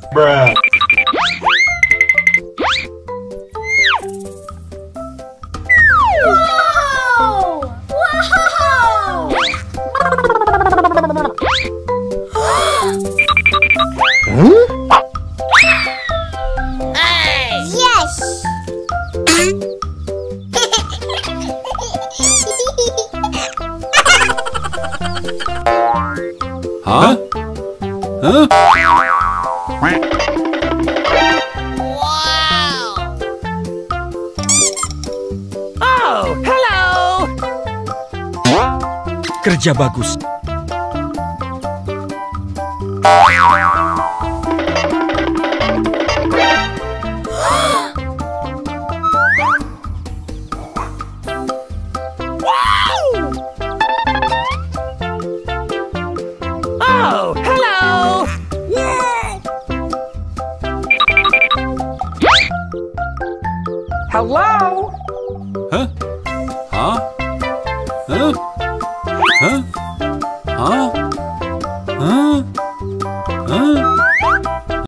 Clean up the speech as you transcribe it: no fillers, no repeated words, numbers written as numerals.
Bruh. Wow! Wow! Yes! Huh? Huh? Oh, hello. Kerja bagus. Oh, hello. Hello. Huh? Huh? Huh? Huh? Huh? Huh?